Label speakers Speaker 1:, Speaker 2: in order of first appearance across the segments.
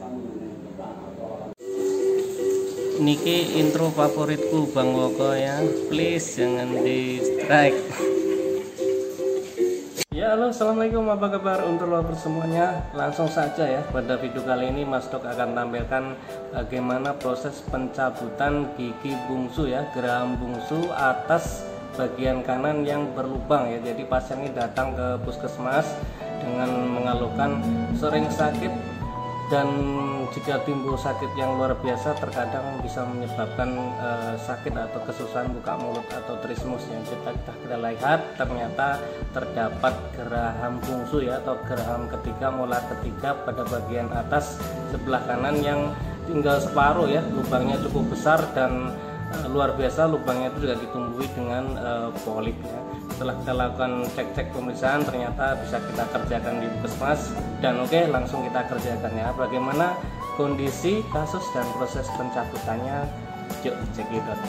Speaker 1: Niki intro favoritku Bang Woko ya, please jangan di strike. Ya halo, assalamualaikum, apa kabar untuk lover semuanya. Langsung saja ya, pada video kali ini Mas Dok akan tampilkan bagaimana proses pencabutan gigi bungsu ya, geraham bungsu atas bagian kanan yang berlubang ya. Jadi pasien ini datang ke puskesmas dengan mengeluhkan sering sakit, dan jika timbul sakit yang luar biasa terkadang bisa menyebabkan sakit atau kesusahan buka mulut atau trismus ya. Kita lihat ternyata terdapat geraham bungsu ya, atau geraham ketiga, molar ketiga pada bagian atas sebelah kanan yang tinggal separuh ya. Lubangnya cukup besar dan luar biasa, lubangnya itu juga ditumbuhi dengan polip ya. Setelah kita lakukan cek-cek pemeriksaan, ternyata bisa kita kerjakan di puskesmas. Dan oke, langsung kita kerjakan ya. Bagaimana kondisi kasus dan proses pencabutannya, yuk cekidot.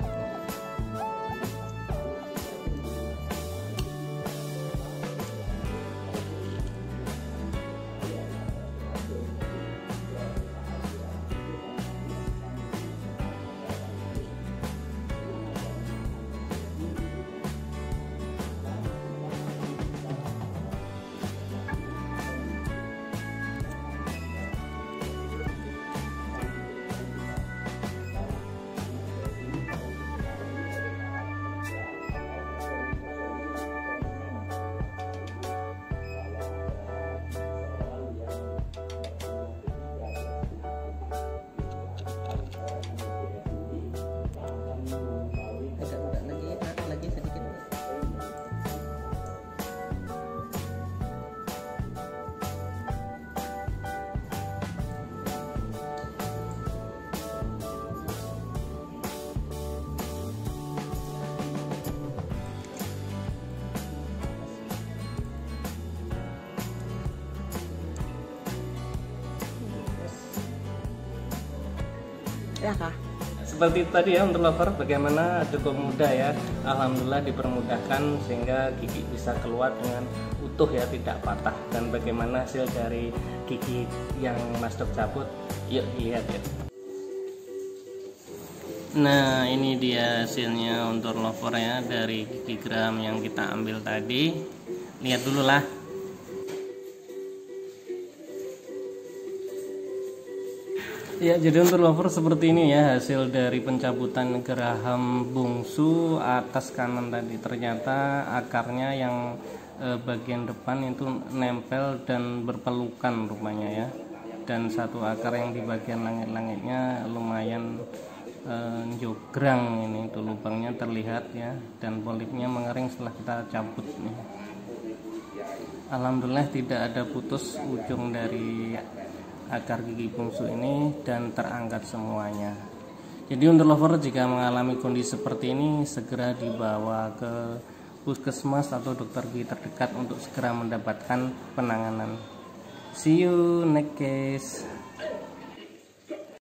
Speaker 2: Ya kah?
Speaker 1: Seperti itu tadi ya untuk lover, bagaimana cukup mudah ya. Alhamdulillah dipermudahkan sehingga gigi bisa keluar dengan utuh ya, tidak patah. Dan bagaimana hasil dari gigi yang Mas Dok cabut, yuk lihat ya. Nah ini dia hasilnya untuk lover ya, dari gigi geraham yang kita ambil tadi. Lihat dulu lah. Ya, jadi untuk lover seperti ini ya hasil dari pencabutan geraham bungsu atas kanan tadi. Ternyata akarnya yang bagian depan itu nempel dan berpelukan rupanya ya. Dan satu akar yang di bagian langit-langitnya lumayan jograng, ini itu lubangnya terlihat ya, dan polipnya mengering setelah kita cabut nih. Alhamdulillah tidak ada putus ujung dari akar gigi bungsu ini dan terangkat semuanya. Jadi untuk lover jika mengalami kondisi seperti ini, segera dibawa ke puskesmas atau dokter gigi terdekat untuk segera mendapatkan penanganan. See you next case.